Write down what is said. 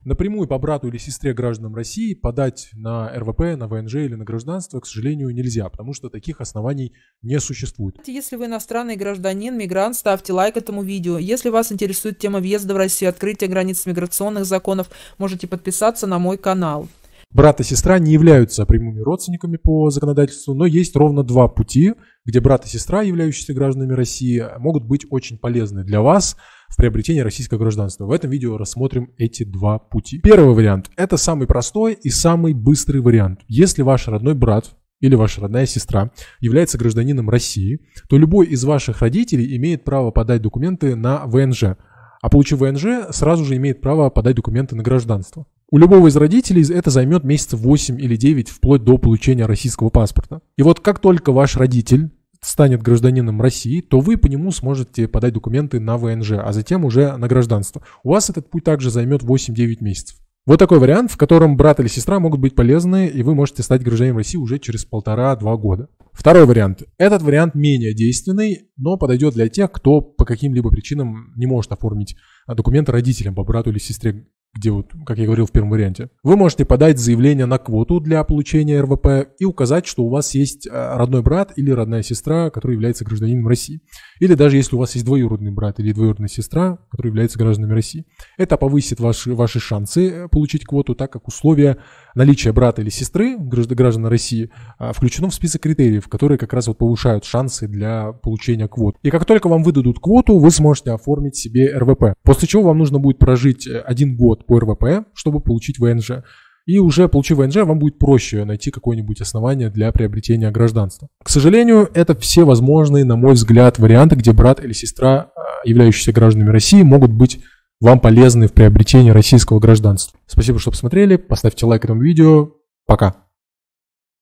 Напрямую по брату или сестре гражданам России подать на РВП, на ВНЖ или на гражданство, к сожалению, нельзя, потому что таких оснований не существует. Если вы иностранный гражданин, мигрант, ставьте лайк этому видео. Если вас интересует тема въезда в Россию, открытия границ, миграционных законов, можете подписаться на мой канал. Брат и сестра не являются прямыми родственниками по законодательству, но есть ровно два пути, где брат и сестра, являющиеся гражданами России, могут быть очень полезны для вас в приобретении российского гражданства. В этом видео рассмотрим эти два пути. Первый вариант – это самый простой и самый быстрый вариант. Если ваш родной брат или ваша родная сестра является гражданином России, то любой из ваших родителей имеет право подать документы на ВНЖ, а получив ВНЖ, сразу же имеет право подать документы на гражданство. У любого из родителей это займет месяцев 8 или 9, вплоть до получения российского паспорта. И вот как только ваш родитель станет гражданином России, то вы по нему сможете подать документы на ВНЖ, а затем уже на гражданство. У вас этот путь также займет 8-9 месяцев. Вот такой вариант, в котором брат или сестра могут быть полезны, и вы можете стать гражданином России уже через 1,5-2 года. Второй вариант. Этот вариант менее действенный, но подойдет для тех, кто по каким-либо причинам не может оформить документы родителям по брату или сестре, где вот, как я говорил в первом варианте. Вы можете подать заявление на квоту для получения РВП и указать, что у вас есть родной брат или родная сестра, который является гражданином России. Или даже если у вас есть двоюродный брат или двоюродная сестра, которые являются гражданами России. Это повысит ваши шансы получить квоту, так как условия наличия брата или сестры, граждан России, включено в список критериев, которые как раз вот повышают шансы для получения квот. И как только вам выдадут квоту, вы сможете оформить себе РВП. После чего вам нужно будет прожить 1 год по РВП, чтобы получить ВНЖ. И уже получив ВНЖ, вам будет проще найти какое-нибудь основание для приобретения гражданства. К сожалению, это все возможные, на мой взгляд, варианты, где брат или сестра, являющиеся гражданами России, могут быть вам полезны в приобретении российского гражданства. Спасибо, что посмотрели. Поставьте лайк этому видео. Пока.